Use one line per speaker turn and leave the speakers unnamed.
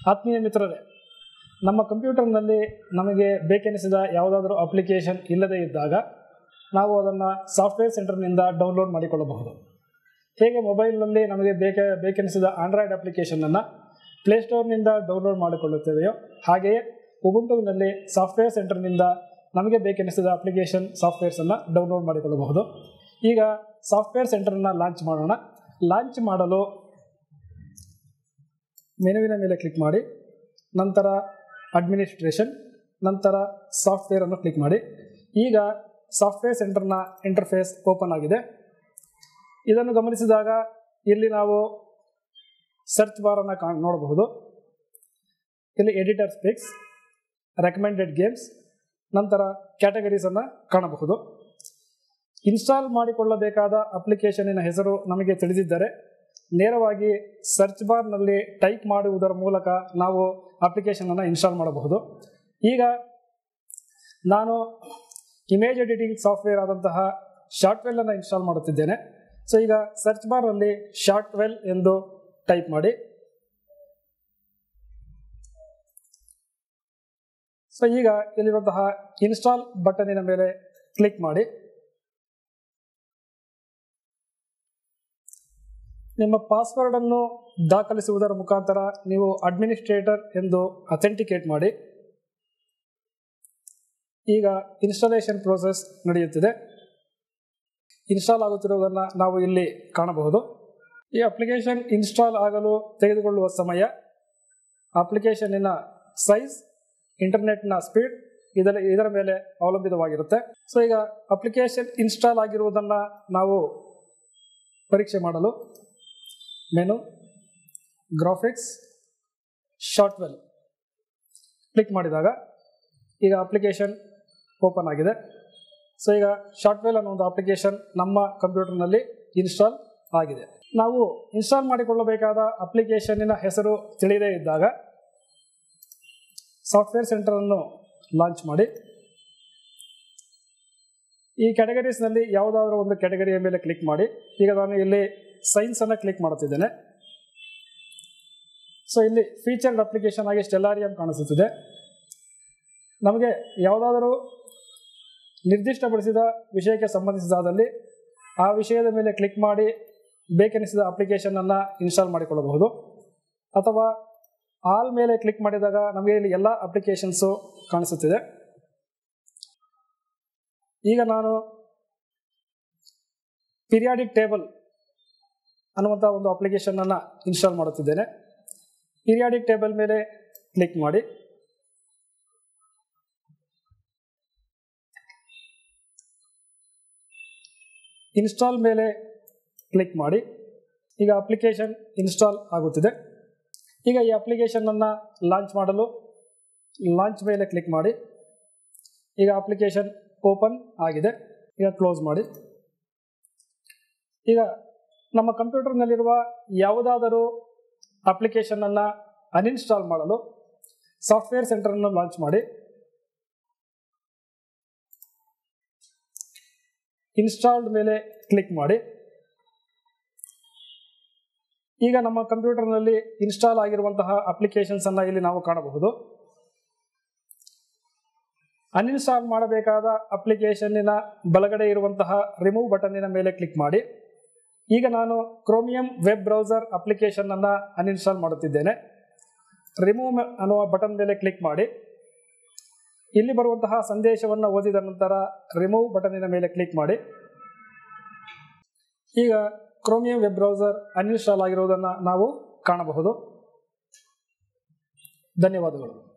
ಆತ್ಮೀಯ ಮಿತ್ರರೇ, ನಮ್ಮ ಕಂಪ್ಯೂಟರ್ನಲ್ಲಿ ನಮಗೆ ಬೇಕೆನಿಸಿದ ಯಾವುದಾದರೂ ಅಪ್ಲಿಕೇಶನ್ ಇಲ್ಲದೇ ಇದ್ದಾಗ ನಾವು ಅದನ್ನು ಸಾಫ್ಟ್ವೇರ್ ಸೆಂಟರ್ನಿಂದ ಡೌನ್ಲೋಡ್ ಮಾಡಿಕೊಳ್ಳಬಹುದು. ಹೇಗೆ ಮೊಬೈಲ್ನಲ್ಲಿ ನಮಗೆ ಬೇಕೆನಿಸಿದ ಆಂಡ್ರಾಯ್ಡ್ ಅಪ್ಲಿಕೇಶನನ್ನು ಪ್ಲೇಸ್ಟೋರ್ನಿಂದ ಡೌನ್ಲೋಡ್ ಮಾಡಿಕೊಳ್ಳುತ್ತೇವೆಯೋ ಹಾಗೆಯೇ ಉಬುಂಟುವಿನಲ್ಲಿ ಸಾಫ್ಟ್ವೇರ್ ಸೆಂಟರ್ನಿಂದ ನಮಗೆ ಬೇಕೆನಿಸಿದ ಅಪ್ಲಿಕೇಶನ್ ಸಾಫ್ಟ್ವೇರ್ಸನ್ನು ಡೌನ್ಲೋಡ್ ಮಾಡಿಕೊಳ್ಳಬಹುದು. ಈಗ ಸಾಫ್ಟ್ವೇರ್ ಸೆಂಟರನ್ನು ಲಾಂಚ್ ಮಾಡೋಣ. ಲಾಂಚ್ ಮಾಡಲು ಮೆನುವಿನ ಮೇಲೆ ಕ್ಲಿಕ್ ಮಾಡಿ, ನಂತರ ಅಡ್ಮಿನಿಸ್ಟ್ರೇಷನ್, ನಂತರ ಸಾಫ್ಟ್ವೇರನ್ನು ಕ್ಲಿಕ್ ಮಾಡಿ. ಈಗ ಸಾಫ್ಟ್ವೇರ್ ಸೆಂಟರ್ನ ಇಂಟರ್ಫೇಸ್ ಓಪನ್ ಆಗಿದೆ. ಇದನ್ನು ಗಮನಿಸಿದಾಗ ಇಲ್ಲಿ ನಾವು ಸರ್ಚ್ ಬಾರನ್ನು ನೋಡಬಹುದು. ಇಲ್ಲಿ ಎಡಿಟರ್ ಸ್ಪೀಕ್ಸ್, ರೆಕಮೆಂಡೆಡ್ ಗೇಮ್ಸ್, ನಂತರ ಕ್ಯಾಟಗರೀಸನ್ನು ಕಾಣಬಹುದು. ಇನ್ಸ್ಟಾಲ್ ಮಾಡಿಕೊಳ್ಳಬೇಕಾದ ಅಪ್ಲಿಕೇಶನಿನ ಹೆಸರು ನಮಗೆ ತಿಳಿದಿದ್ದರೆ ನೇರವಾಗಿ ಸರ್ಚ್ ಬಾರ್ನಲ್ಲಿ ಟೈಪ್ ಮಾಡುವುದರ ಮೂಲಕ ನಾವು ಅಪ್ಲಿಕೇಶನನ್ನು ಇನ್ಸ್ಟಾಲ್ ಮಾಡಬಹುದು. ಈಗ ನಾನು ಇಮೇಜ್ ಎಡಿಟಿಂಗ್ ಸಾಫ್ಟ್ವೇರ್ ಆದಂತಹ ಶಾರ್ಟ್ವೆಲ್ಲನ್ನು ಇನ್ಸ್ಟಾಲ್ ಮಾಡುತ್ತಿದ್ದೇನೆ. ಸೊ ಈಗ ಸರ್ಚ್ ಬಾರ್ನಲ್ಲಿ ಶಾರ್ಟ್ವೆಲ್ ಎಂದು ಟೈಪ್ ಮಾಡಿ. ಸೊ ಈಗ ಇಲ್ಲಿರುವಂತಹ ಇನ್ಸ್ಟಾಲ್ ಬಟನಿನ ಮೇಲೆ ಕ್ಲಿಕ್ ಮಾಡಿ. ನಿಮ್ಮ ಪಾಸ್ವರ್ಡನ್ನು ದಾಖಲಿಸುವುದರ ಮುಖಾಂತರ ನೀವು ಅಡ್ಮಿನಿಸ್ಟ್ರೇಟರ್ ಎಂದು ಅಥೆಂಟಿಕೇಟ್ ಮಾಡಿ. ಈಗ ಇನ್ಸ್ಟಾಲೇಷನ್ ಪ್ರೋಸೆಸ್ ನಡೆಯುತ್ತಿದೆ. ಇನ್ಸ್ಟಾಲ್ ಆಗುತ್ತಿರುವುದನ್ನು ನಾವು ಇಲ್ಲಿ ಕಾಣಬಹುದು. ಈ ಅಪ್ಲಿಕೇಶನ್ ಇನ್ಸ್ಟಾಲ್ ಆಗಲು ತೆಗೆದುಕೊಳ್ಳುವ ಸಮಯ, ಅಪ್ಲಿಕೇಶನ್ನಿನ ಸೈಜ್, ಇಂಟರ್ನೆಟ್ನ ಸ್ಪೀಡ್ ಇದರ ಮೇಲೆ ಅವಲಂಬಿತವಾಗಿರುತ್ತೆ. ಸೊ ಈಗ ಅಪ್ಲಿಕೇಶನ್ ಇನ್ಸ್ಟಾಲ್ ಆಗಿರುವುದನ್ನು ನಾವು ಪರೀಕ್ಷೆ ಮಾಡಲು ಮೆನು, ಗ್ರಾಫಿಕ್ಸ್, ಶಾರ್ಟ್ವೆಲ್ ಕ್ಲಿಕ್ ಮಾಡಿದಾಗ ಈಗ ಅಪ್ಲಿಕೇಶನ್ ಓಪನ್ ಆಗಿದೆ. ಸೊ ಈಗ ಶಾರ್ಟ್ವೆಲ್ ಅನ್ನೋ ಒಂದು ಅಪ್ಲಿಕೇಶನ್ ನಮ್ಮ ಕಂಪ್ಯೂಟರ್ನಲ್ಲಿ ಇನ್ಸ್ಟಾಲ್ ಆಗಿದೆ. ನಾವು ಇನ್ಸ್ಟಾಲ್ ಮಾಡಿಕೊಳ್ಳಬೇಕಾದ ಅಪ್ಲಿಕೇಶನ್ನಿನ ಹೆಸರು ತಿಳಿಯದೇ ಇದ್ದಾಗ ಸಾಫ್ಟ್ವೇರ್ ಸೆಂಟರನ್ನು ಲಾಂಚ್ ಮಾಡಿ. ಈ ಕ್ಯಾಟಗರೀಸ್ನಲ್ಲಿ ಯಾವುದಾದ್ರೂ ಒಂದು ಕ್ಯಾಟಗರಿಯ ಮೇಲೆ ಕ್ಲಿಕ್ ಮಾಡಿ. ಈಗ ನಾನು ಇಲ್ಲಿ ಸೈನ್ಸನ್ನು ಕ್ಲಿಕ್ ಮಾಡುತ್ತಿದ್ದೇನೆ. ಸೊ ಇಲ್ಲಿ ಫೀಚರ್ಡ್ ಅಪ್ಲಿಕೇಶನ್ ಆಗಿ ಸ್ಟೆಲ್ಲಾರಿಯಂ ಕಾಣಿಸುತ್ತಿದೆ. ನಮಗೆ ಯಾವುದಾದರೂ ನಿರ್ದಿಷ್ಟಪಡಿಸಿದ ವಿಷಯಕ್ಕೆ ಸಂಬಂಧಿಸಿದಾದಲ್ಲಿ ಆ ವಿಷಯದ ಮೇಲೆ ಕ್ಲಿಕ್ ಮಾಡಿ ಬೇಕೆನಿಸಿದ ಅಪ್ಲಿಕೇಶನನ್ನು ಇನ್ಸ್ಟಾಲ್ ಮಾಡಿಕೊಳ್ಳಬಹುದು. ಅಥವಾ ಆಲ್ ಮೇಲೆ ಕ್ಲಿಕ್ ಮಾಡಿದಾಗ ನಮಗೆ ಇಲ್ಲಿ ಎಲ್ಲ ಅಪ್ಲಿಕೇಶನ್ಸು ಕಾಣಿಸುತ್ತಿದೆ. ಈಗ ನಾನು ಪೀರಿಯಾಡಿಕ್ ಟೇಬಲ್ ಅನ್ನುವಂಥ ಒಂದು ಅಪ್ಲಿಕೇಶನನ್ನು ಇನ್ಸ್ಟಾಲ್ ಮಾಡುತ್ತಿದ್ದೇನೆ. ಪೀರಿಯಾಡಿಕ್ ಟೇಬಲ್ ಮೇಲೆ ಕ್ಲಿಕ್ ಮಾಡಿ. ಇನ್ಸ್ಟಾಲ್ ಮೇಲೆ ಕ್ಲಿಕ್ ಮಾಡಿ. ಈಗ ಅಪ್ಲಿಕೇಶನ್ ಇನ್ಸ್ಟಾಲ್ ಆಗುತ್ತಿದೆ. ಈಗ ಈ ಅಪ್ಲಿಕೇಶನನ್ನು ಲಾಂಚ್ ಮಾಡಲು ಲಾಂಚ್ ಮೇಲೆ ಕ್ಲಿಕ್ ಮಾಡಿ. ಈಗ ಅಪ್ಲಿಕೇಶನ್ ಓಪನ್ ಆಗಿದೆ. ಈಗ ಕ್ಲೋಸ್ ಮಾಡಿ. ಈಗ ನಮ್ಮ ಕಂಪ್ಯೂಟರ್ನಲ್ಲಿರುವ ಯಾವುದಾದರೂ ಅಪ್ಲಿಕೇಶನನ್ನು ಅನ್ಇನ್ಸ್ಟಾಲ್ ಮಾಡಲು ಸಾಫ್ಟ್ವೇರ್ ಸೆಂಟರನ್ನು ಲಾಂಚ್ ಮಾಡಿ. ಇನ್ಸ್ಟಾಲ್ಡ್ ಮೇಲೆ ಕ್ಲಿಕ್ ಮಾಡಿ. ಈಗ ನಮ್ಮ ಕಂಪ್ಯೂಟರ್ನಲ್ಲಿ ಇನ್ಸ್ಟಾಲ್ ಆಗಿರುವಂತಹ ಅಪ್ಲಿಕೇಶನ್ಸನ್ನು ಇಲ್ಲಿ ನಾವು ಕಾಣಬಹುದು. ಅನ್ಇನ್ಸ್ಟಾಲ್ ಮಾಡಬೇಕಾದ ಅಪ್ಲಿಕೇಶನ್ನಿನ ಬಲಗಡೆ ಇರುವಂತಹ ರಿಮೂವ್ ಬಟನ್ನಿನ ಮೇಲೆ ಕ್ಲಿಕ್ ಮಾಡಿ. ಈಗ ನಾನು ಕ್ರೋಮಿಯಂ ವೆಬ್ ಬ್ರೌಸರ್ ಅಪ್ಲಿಕೇಶನನ್ನು ಅನ್ಇನ್ಸ್ಟಾಲ್ ಮಾಡುತ್ತಿದ್ದೇನೆ. ರಿಮೂವ್ ಅನ್ನುವ ಬಟನ್ ಮೇಲೆ ಕ್ಲಿಕ್ ಮಾಡಿ. ಇಲ್ಲಿ ಬರುವಂತಹ ಸಂದೇಶವನ್ನು ಓದಿದ ನಂತರ ರಿಮೂವ್ ಬಟನ್ನಿನ ಮೇಲೆ ಕ್ಲಿಕ್ ಮಾಡಿ. ಈಗ ಕ್ರೋಮಿಯಂ ವೆಬ್ ಬ್ರೌಸರ್ ಅನ್ಇನ್ಸ್ಟಾಲ್ ಆಗಿರುವುದನ್ನು ನಾವು ಕಾಣಬಹುದು. ಧನ್ಯವಾದಗಳು.